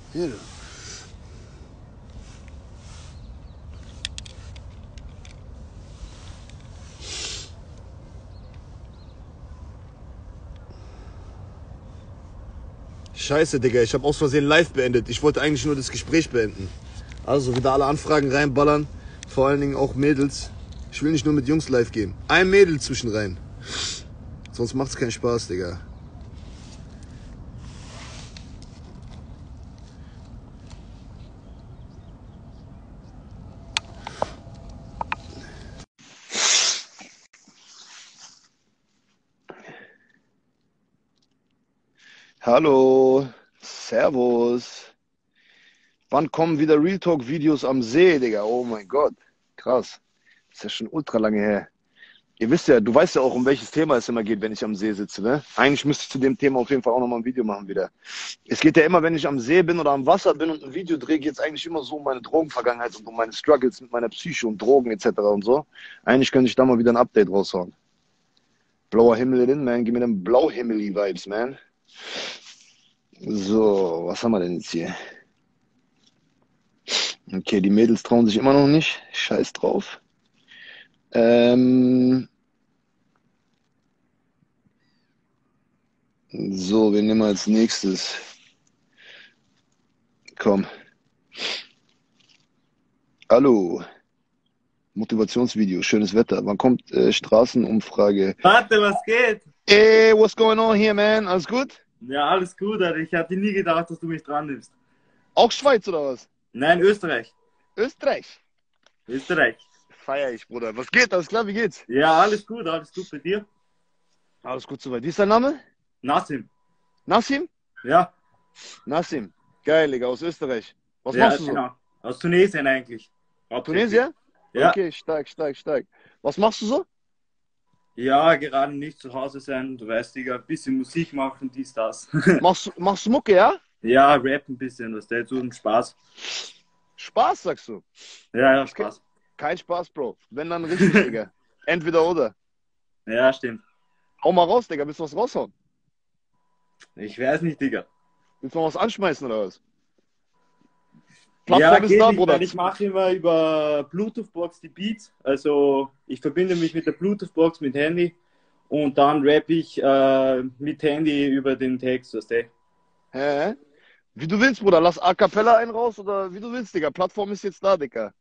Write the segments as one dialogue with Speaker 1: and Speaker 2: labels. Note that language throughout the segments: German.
Speaker 1: Hier, du. Scheiße, Digga, ich habe aus Versehen live beendet. Ich wollte eigentlich nur das Gespräch beenden. Also wieder alle Anfragen reinballern. Vor allen Dingen auch Mädels. Ich will nicht nur mit Jungs live gehen. Ein Mädel zwischen rein. Sonst macht's keinen Spaß, Digga. Hallo, Servus. Wann kommen wieder Real Talk Videos am See, Digga? Oh mein Gott, krass. Ist ja schon ultra lange her. Ihr wisst ja, du weißt ja auch, um welches Thema es immer geht, wenn ich am See sitze, ne? Eigentlich müsste ich zu dem Thema auf jeden Fall auch nochmal ein Video machen wieder. Es geht ja immer, wenn ich am See bin oder am Wasser bin und ein Video drehe, geht es eigentlich immer so um meine Drogenvergangenheit und um meine Struggles mit meiner Psyche und Drogen etc. und so. Eigentlich könnte ich da mal wieder ein Update raushauen. Blauer Himmel in, man. Gib mir den Blauhimmel-Vibes, man. So, was haben wir denn jetzt hier? Okay, die Mädels trauen sich immer noch nicht. Scheiß drauf. So, wen nehmen wir als nächstes? Komm. Hallo. Motivationsvideo, schönes Wetter. Wann kommt Straßenumfrage?
Speaker 2: Warte, was geht?
Speaker 1: Ey, what's going on here, man? Alles gut?
Speaker 2: Ja, alles gut, Alter. Ich hatte nie gedacht, dass du mich dran nimmst.
Speaker 1: Auch Schweiz oder was?
Speaker 2: Nein, Österreich.
Speaker 1: Österreich.
Speaker 2: Österreich.
Speaker 1: Feier ich, Bruder. Was geht? Alles klar, wie geht's?
Speaker 2: Ja, alles gut bei dir.
Speaker 1: Alles gut soweit. Wie ist dein Name?
Speaker 2: Nassim.
Speaker 1: Nassim?
Speaker 2: Ja.
Speaker 1: Nassim. Geil, Digga, aus Österreich. Was
Speaker 2: Ja,
Speaker 1: machst du so?
Speaker 2: genau. Aus Tunesien eigentlich. Hauptsächlich.
Speaker 1: Tunesier?
Speaker 2: Ja.
Speaker 1: Okay, stark, stark, stark. Was machst du so?
Speaker 2: Ja, gerade nicht zu Hause sein. Du weißt, Digga, ein bisschen Musik machen, dies, das.
Speaker 1: Machst du Mucke, ja?
Speaker 2: Ja, Rap ein bisschen, was der tut, Spaß.
Speaker 1: Spaß, sagst du?
Speaker 2: Ja, ja, Spaß.
Speaker 1: Kein Spaß, Bro. Wenn dann richtig, Digga. Entweder oder.
Speaker 2: Ja, stimmt.
Speaker 1: Hau mal raus, Digga. Willst du was raushauen?
Speaker 2: Ich weiß nicht, Digga.
Speaker 1: Willst du mal was anschmeißen oder was?
Speaker 2: Ja,
Speaker 1: Plattform ist
Speaker 2: geht
Speaker 1: da,
Speaker 2: nicht,
Speaker 1: Bruder.
Speaker 2: weil ich mache immer über Bluetooth-Box die Beats. Also ich verbinde mich mit der Bluetooth-Box mit Handy und dann rappe ich mit Handy über den Text, weißt du?
Speaker 1: Hä? Wie du willst, Bruder. Lass A Cappella einen raus oder wie du willst, Digga. Plattform ist jetzt da, Digga.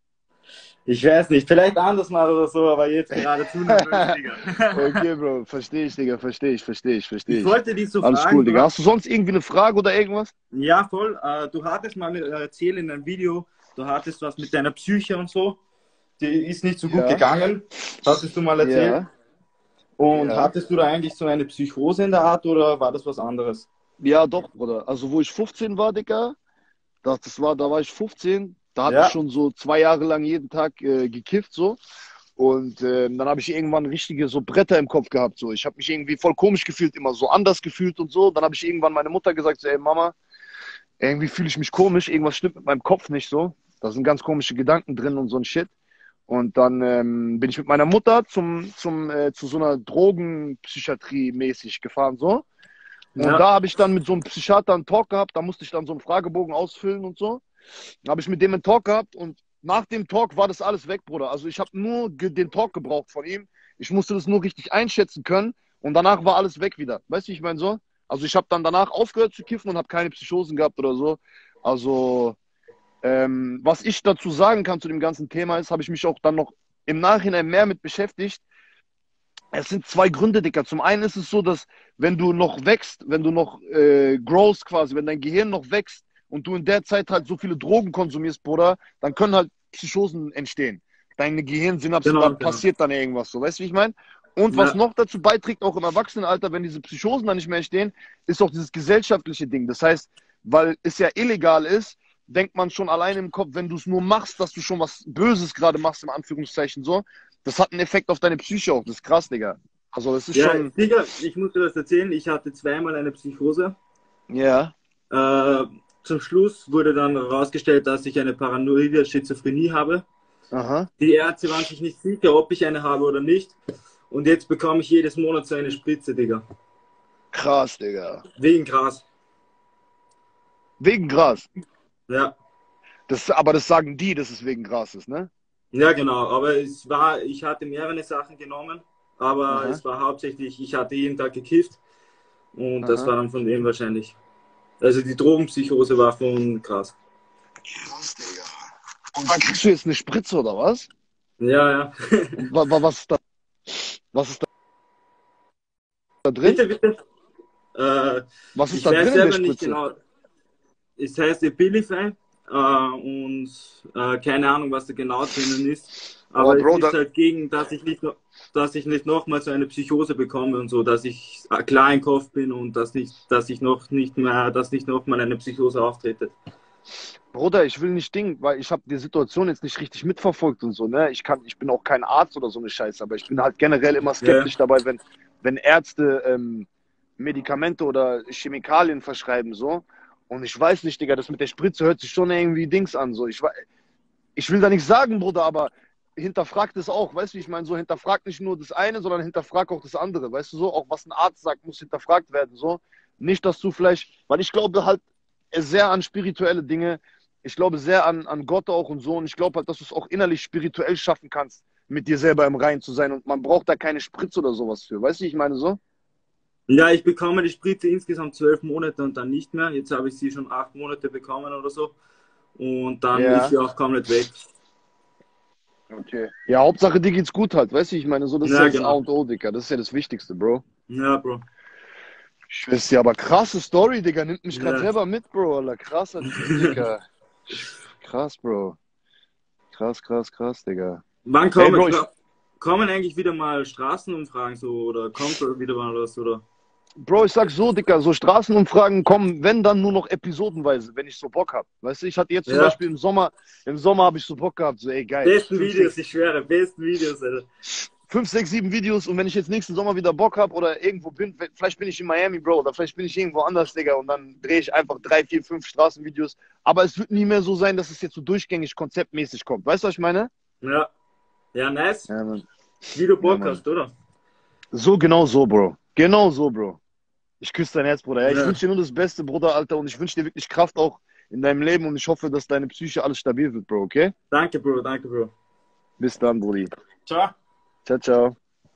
Speaker 2: Ich weiß nicht, vielleicht anders mal oder so, aber jetzt gerade zu nervös, Digga.
Speaker 1: Okay, Bro. Verstehe ich, Digga. Verstehe ich.
Speaker 2: Ich wollte dich so
Speaker 1: Alles
Speaker 2: fragen,
Speaker 1: cool, Digga. Hast du sonst irgendwie eine Frage oder irgendwas?
Speaker 2: ja voll, du hattest mal erzählt in einem Video, du hattest was mit deiner Psyche und so, die ist nicht so gut
Speaker 1: Ja.
Speaker 2: gegangen, hattest du mal erzählt.
Speaker 1: Ja.
Speaker 2: Und
Speaker 1: Ja.
Speaker 2: hattest du da eigentlich so eine Psychose in der Art oder war das was anderes?
Speaker 1: Ja, doch, Bruder. Also, wo ich 15 war, Digga, da war ich 15, da hatte ich
Speaker 2: Ja.
Speaker 1: schon so 2 Jahre lang jeden Tag gekifft, so. Und dann habe ich irgendwann richtige so Bretter im Kopf gehabt, so. Ich habe mich irgendwie voll komisch gefühlt, immer so anders gefühlt und so. Dann habe ich irgendwann meine Mutter gesagt, so, ey Mama, irgendwie fühle ich mich komisch, irgendwas stimmt mit meinem Kopf nicht so. Da sind ganz komische Gedanken drin und so ein Shit. Und dann bin ich mit meiner Mutter zu so einer Drogenpsychiatrie mäßig gefahren, so. Und
Speaker 2: Ja.
Speaker 1: da habe ich dann mit so einem Psychiater einen Talk gehabt, da musste ich dann so einen Fragebogen ausfüllen und so. Da habe ich mit dem einen Talk gehabt und nach dem Talk war das alles weg, Bruder. Also ich habe nur den Talk gebraucht von ihm. Ich musste das nur richtig einschätzen können und danach war alles weg wieder. Weißt du, wie ich meine so? Also ich habe dann danach aufgehört zu kiffen und habe keine Psychosen gehabt oder so. Also was ich dazu sagen kann zu dem ganzen Thema ist, habe ich mich auch dann noch im Nachhinein mehr mit beschäftigt. Es sind zwei Gründe, Dicker. Zum einen ist es so, dass wenn du noch wächst, wenn du noch growst quasi, wenn dein Gehirn noch wächst und du in der Zeit halt so viele Drogen konsumierst, Bruder, dann können halt Psychosen entstehen. Deine Gehirnsynapsen,
Speaker 2: Genau,
Speaker 1: da
Speaker 2: genau.
Speaker 1: passiert dann irgendwas so. Weißt du, wie ich meine? Und
Speaker 2: Ja.
Speaker 1: was noch dazu beiträgt, auch im Erwachsenenalter, wenn diese Psychosen dann nicht mehr entstehen, ist auch dieses gesellschaftliche Ding. Das heißt, weil es ja illegal ist, denkt man schon allein im Kopf, wenn du es nur machst, dass du schon was Böses gerade machst, im Anführungszeichen so. Das hat einen Effekt auf deine Psyche auch. Das ist krass, Digga. Also das ist
Speaker 2: Ja,
Speaker 1: schon.
Speaker 2: Digga, ich muss dir das erzählen. Ich hatte zweimal eine Psychose.
Speaker 1: Ja.
Speaker 2: Zum Schluss wurde dann herausgestellt, dass ich eine paranoide Schizophrenie habe.
Speaker 1: Aha.
Speaker 2: Die Ärzte waren sich nicht sicher, ob ich eine habe oder nicht. Und jetzt bekomme ich jedes Monat so eine Spritze, Digga.
Speaker 1: Krass, Digga.
Speaker 2: Wegen Gras.
Speaker 1: Wegen Gras.
Speaker 2: Ja.
Speaker 1: Aber das sagen die, dass es wegen Gras ist, ne?
Speaker 2: Ja, genau. Aber ich hatte mehrere Sachen genommen, aber
Speaker 1: Aha,
Speaker 2: es war hauptsächlich, ich hatte jeden Tag gekifft und das
Speaker 1: aha.
Speaker 2: war dann von dem wahrscheinlich. Also die Drogenpsychose war von krass.
Speaker 1: Krass, Digga. Und dann kriegst du jetzt eine Spritze oder was?
Speaker 2: Ja, ja.
Speaker 1: Und was ist da drin?
Speaker 2: Bitte, bitte. Äh,
Speaker 1: Was ist
Speaker 2: Ich
Speaker 1: da
Speaker 2: weiß
Speaker 1: drin in der
Speaker 2: selber nicht
Speaker 1: Spritze?
Speaker 2: genau. Es heißt Abilify und keine Ahnung, was da genau drinnen ist.
Speaker 1: Oh,
Speaker 2: Aber es
Speaker 1: Bro,
Speaker 2: ist halt gegen, dass ich nicht nochmal so eine Psychose bekomme und so, dass ich klar im Kopf bin und dass ich noch nicht mehr, dass nicht nochmal eine Psychose auftrete.
Speaker 1: Bruder, ich will nicht Ding, weil ich habe die Situation jetzt nicht richtig mitverfolgt und so, ne? Ich bin auch kein Arzt oder so eine Scheiße, aber ich bin halt generell immer
Speaker 2: Ja,
Speaker 1: skeptisch dabei, wenn Ärzte Medikamente oder Chemikalien verschreiben, so. Und ich weiß nicht, Digga, das mit der Spritze hört sich schon irgendwie Dings an, so. Ich will da nichts sagen, Bruder, aber hinterfragt es auch, weißt du, wie ich meine, so hinterfragt nicht nur das eine, sondern hinterfragt auch das andere, weißt du, so, auch was ein Arzt sagt, muss hinterfragt werden, so. Nicht, dass du vielleicht, weil ich glaube halt sehr an spirituelle Dinge, ich glaube sehr an Gott auch und so, und ich glaube halt, dass du es auch innerlich spirituell schaffen kannst, mit dir selber im Reinen zu sein, und man braucht da keine Spritze oder sowas für, weißt du, wie ich meine, so?
Speaker 2: ja, ich bekomme die Spritze insgesamt 12 Monate und dann nicht mehr. Jetzt habe ich sie schon 8 Monate bekommen oder so. Und dann ist
Speaker 1: Ja,
Speaker 2: sie auch komplett weg.
Speaker 1: okay. Ja, Hauptsache dir geht's gut halt, weißt du, wie ich meine, so, das ist ja
Speaker 2: Ja,
Speaker 1: das A
Speaker 2: genau.
Speaker 1: und O, Dicker, das ist ja das Wichtigste, Bro.
Speaker 2: Ja, Bro.
Speaker 1: Ich weiß ja, aber krasse Story, Digga. Nimmt mich gerade
Speaker 2: Ja.
Speaker 1: selber mit, Bro, Alter. Krasser Typ, Digga. Krass, Bro. Krass, krass, krass, Digga.
Speaker 2: Wann
Speaker 1: Ey, Bro, ich,
Speaker 2: kommen eigentlich wieder mal Straßenumfragen so oder kommt da wieder mal was oder?
Speaker 1: ich sag so, Digga, so Straßenumfragen kommen, wenn dann nur noch episodenweise, wenn ich so Bock hab. Weißt du, ich hatte jetzt zum
Speaker 2: Ja,
Speaker 1: Beispiel im Sommer habe ich so Bock gehabt, so, ey, geil.
Speaker 2: besten Videos, ich schwöre, besten Videos, Alter.
Speaker 1: 5, 6, 7 Videos, und wenn ich jetzt nächsten Sommer wieder Bock hab oder irgendwo bin, vielleicht bin ich in Miami, Bro, oder vielleicht bin ich irgendwo anders, Digga, und dann drehe ich einfach 3, 4, 5 Straßenvideos. Aber es wird nie mehr so sein, dass es jetzt so durchgängig konzeptmäßig kommt. Weißt du, was ich meine?
Speaker 2: Ja, ja, nice.
Speaker 1: Ja, Mann.
Speaker 2: Wie du
Speaker 1: Ja,
Speaker 2: Bock
Speaker 1: Mann.
Speaker 2: hast, oder?
Speaker 1: So, genau so, Bro. Genau so, Bro. Ich küsse dein Herz, Bruder. Ja, ich
Speaker 2: Ja.
Speaker 1: wünsche dir nur das Beste, Bruder, Alter. Und ich wünsche dir wirklich Kraft auch in deinem Leben. Und ich hoffe, dass deine Psyche alles stabil wird, Bro, okay?
Speaker 2: Danke, Bro, danke, Bro.
Speaker 1: Bis dann, Brudi.
Speaker 2: Ciao.
Speaker 1: Ciao, ciao.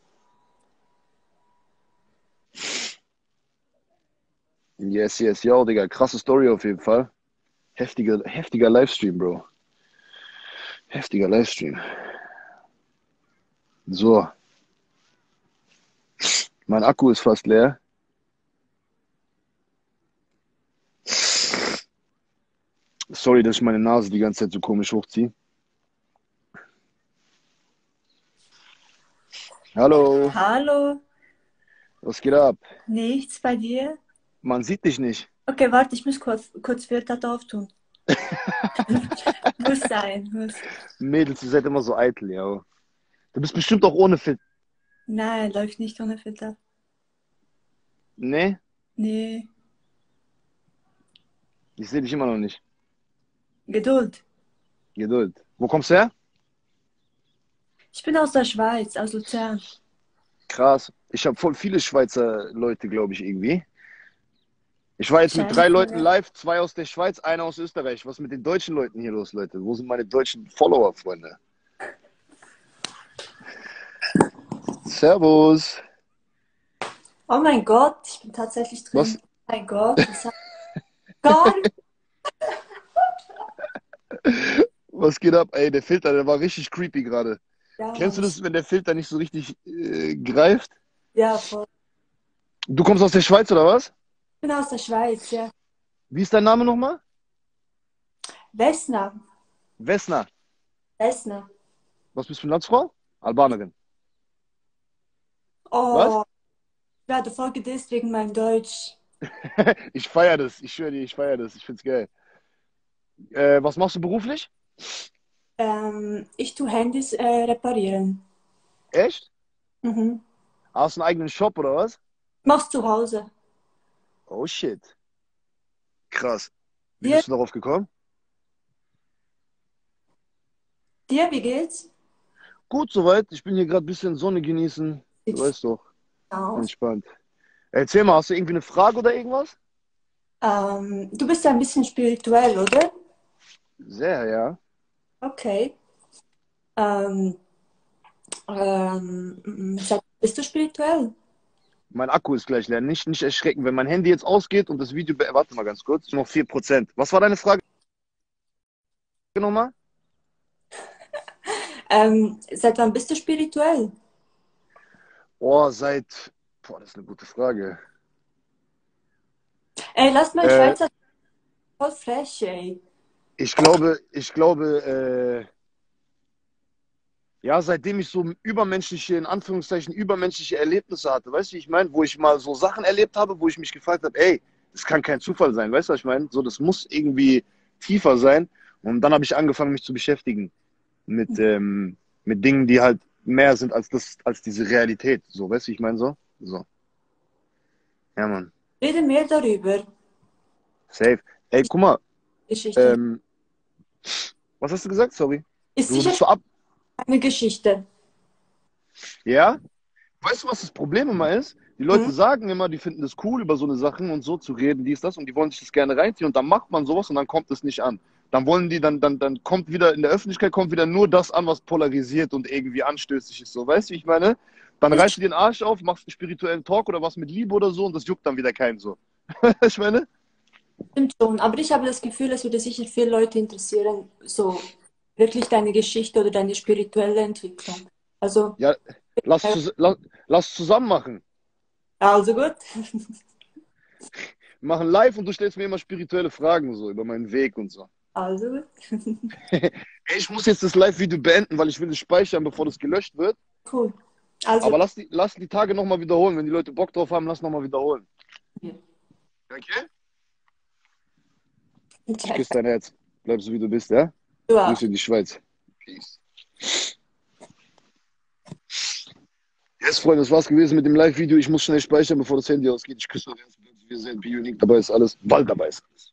Speaker 1: Yes, yes, yo, Digga. Krasse Story auf jeden Fall. Heftiger Livestream, Bro. Heftiger Livestream. So. Mein Akku ist fast leer. Sorry, dass ich meine Nase die ganze Zeit so komisch hochziehe. Hallo,
Speaker 3: Hallo,
Speaker 1: was geht ab?
Speaker 3: nichts bei dir?
Speaker 1: Man sieht dich nicht.
Speaker 3: Okay, warte, ich muss kurz Filter auftun. Muss sein, muss.
Speaker 1: Mädels, ihr seid immer so eitel, ja. Du bist bestimmt auch ohne Fit.
Speaker 3: Nein, läuft nicht ohne Filter.
Speaker 1: Nee,
Speaker 3: Nee,
Speaker 1: ich sehe dich immer noch nicht.
Speaker 3: Geduld.
Speaker 1: Geduld. Wo kommst du her?
Speaker 3: Ich bin aus der Schweiz, aus Luzern.
Speaker 1: Krass. Ich habe voll viele Schweizer Leute, glaube ich, irgendwie. Ich war jetzt mit 3 Leuten
Speaker 3: Scheiße.
Speaker 1: live, 2 aus der Schweiz, einer aus Österreich. Was ist mit den deutschen Leuten hier los, Leute? Wo sind meine deutschen Follower, Freunde? Servus.
Speaker 3: Oh mein Gott, ich bin tatsächlich drin.
Speaker 1: Was?
Speaker 3: Oh mein Gott, das hat gar nicht.
Speaker 1: Was geht ab? Ey, der Filter, der war richtig creepy gerade.
Speaker 3: Ja,
Speaker 1: Kennst du
Speaker 3: Mann.
Speaker 1: das, wenn der Filter nicht so richtig greift?
Speaker 3: Ja, voll.
Speaker 1: Du kommst aus der Schweiz, oder was?
Speaker 3: Ich bin aus der Schweiz, ja.
Speaker 1: Wie ist dein Name nochmal?
Speaker 3: Vesna.
Speaker 1: Vesna.
Speaker 3: Vesna.
Speaker 1: Was bist du für eine Landsfrau? Albanerin. Was?
Speaker 3: Oh, ich werde voll gedisst wegen meinem Deutsch.
Speaker 1: Ich feiere das. Ich schwöre dir, ich feiere das. Ich find's geil. Was machst du beruflich?
Speaker 3: Ich tue Handys reparieren.
Speaker 1: Echt?
Speaker 3: Mhm.
Speaker 1: Hast du einen eigenen Shop oder was?
Speaker 3: Mach's zu Hause.
Speaker 1: Oh shit. Krass. Wie
Speaker 3: Dir,
Speaker 1: bist du darauf gekommen?
Speaker 3: wie geht's?
Speaker 1: Gut, soweit. Ich bin hier gerade ein bisschen Sonne genießen. Du
Speaker 3: Sieht
Speaker 1: weißt doch,
Speaker 3: aus.
Speaker 1: entspannt. Erzähl mal, hast du irgendwie eine Frage oder irgendwas?
Speaker 3: Du bist ja ein bisschen spirituell, oder?
Speaker 1: Sehr, ja.
Speaker 3: Okay. Ähm, bist du spirituell?
Speaker 1: Mein Akku ist gleich leer. Nicht erschrecken. Wenn mein Handy jetzt ausgeht und das Video... Warte mal ganz kurz. Noch 4%. Was war deine Frage nochmal?
Speaker 3: Seit wann bist du spirituell?
Speaker 1: Oh, seit... Boah, das ist eine gute Frage.
Speaker 3: Ey, lass mal in
Speaker 1: Äh,
Speaker 3: Schweizer voll frech, ey.
Speaker 1: ich glaube, ja, seitdem ich so übermenschliche, in Anführungszeichen, übermenschliche Erlebnisse hatte, weißt du, wie ich meine, wo ich mal so Sachen erlebt habe, wo ich mich gefragt habe, ey, das kann kein Zufall sein, weißt du, was ich meine? So, das muss irgendwie tiefer sein. Und dann habe ich angefangen, mich zu beschäftigen mit Dingen, die halt mehr sind als das, als diese Realität. So, weißt du, wie ich meine, so? So. Ja, Mann.
Speaker 3: Rede mehr darüber.
Speaker 1: Safe. Ey, guck mal,
Speaker 3: Geschichte.
Speaker 1: ähm, was hast du gesagt? Sorry.
Speaker 3: Ist
Speaker 1: Du
Speaker 3: sicher
Speaker 1: wurdest so ab.
Speaker 3: eine Geschichte.
Speaker 1: Ja? Weißt du, was das Problem immer ist? Die Leute
Speaker 3: Hm?
Speaker 1: sagen immer, die finden es cool, über so eine Sachen und so zu reden, dies, das, und die wollen sich das gerne reinziehen und dann macht man sowas und dann kommt es nicht an. Dann wollen die, dann kommt wieder, in der Öffentlichkeit kommt wieder nur das an, was polarisiert und irgendwie anstößig ist. So, weißt du, wie ich meine? Dann
Speaker 3: Das
Speaker 1: reißt du den Arsch auf, machst einen spirituellen Talk oder was mit Liebe oder so und das juckt dann wieder keinen so. Ich meine?
Speaker 3: stimmt schon. Aber ich habe das Gefühl, es würde sicher viele Leute interessieren, so wirklich deine Geschichte oder deine spirituelle Entwicklung. Also,
Speaker 1: Ja, lass zusammen machen.
Speaker 3: also gut.
Speaker 1: Wir machen live und du stellst mir immer spirituelle Fragen so über meinen Weg und so.
Speaker 3: Also gut.
Speaker 1: Ey, ich muss jetzt das Live-Video beenden, weil ich will es speichern, bevor das gelöscht wird.
Speaker 3: Cool. Also,
Speaker 1: Aber lass die Tage nochmal wiederholen. Wenn die Leute Bock drauf haben, lass nochmal wiederholen.
Speaker 3: ja.
Speaker 1: Okay? Ich
Speaker 3: Okay.
Speaker 1: küsse dein Herz. Bleib so, wie du bist, ja?
Speaker 3: Du auch.
Speaker 1: Grüße in die Schweiz. Peace. Yes, Freunde, das war's gewesen mit dem Live-Video. Ich muss schnell speichern, bevor das Handy ausgeht. Ich küsse euch. Wir sehen, Bionik dabei ist alles. Wald dabei ist alles.